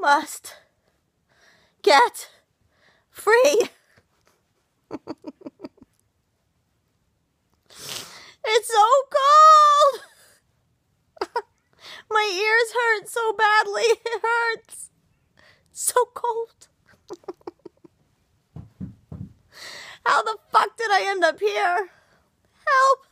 must get free. It's so cold. My ears hurt so badly. It hurts. It's so cold. How the fuck did I end up here? Help.